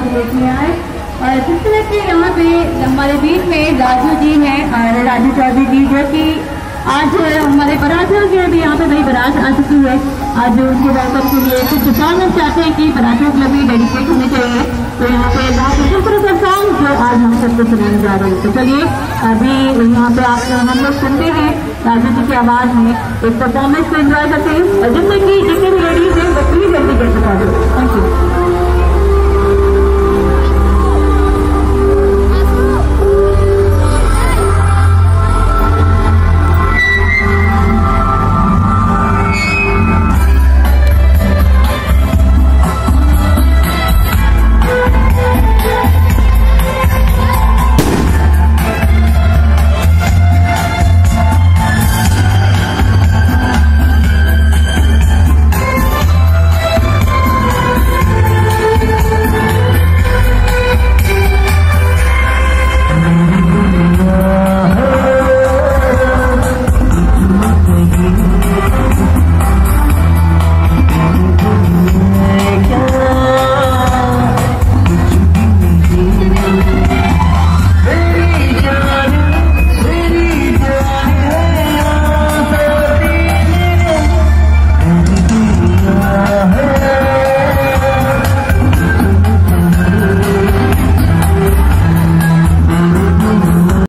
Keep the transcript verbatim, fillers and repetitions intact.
को देखने आए। और सिलसिले के यहाँ पे हमारे बीच में राजू जी हैं और राजू चौधरी जी, जो कि आज हमारे बारातियों के भी यहाँ पे नई बारात आ चुकी है। आज उनके वेलकम के लिए कुछ बताना चाहते हैं कि बारातियों के लिए भी डेडिकेट होने चाहिए। तो यहाँ पे का सॉन्ग जो आज हम सबको सुनाने जा रहे हैं। तो चलिए अभी यहाँ पे आप हम लोग सुनते हैं राजू जी की आवाज में एक परफॉर्मेंस को एंजॉय करते हैं। और जिनमें की जितने भी लेडीज हैं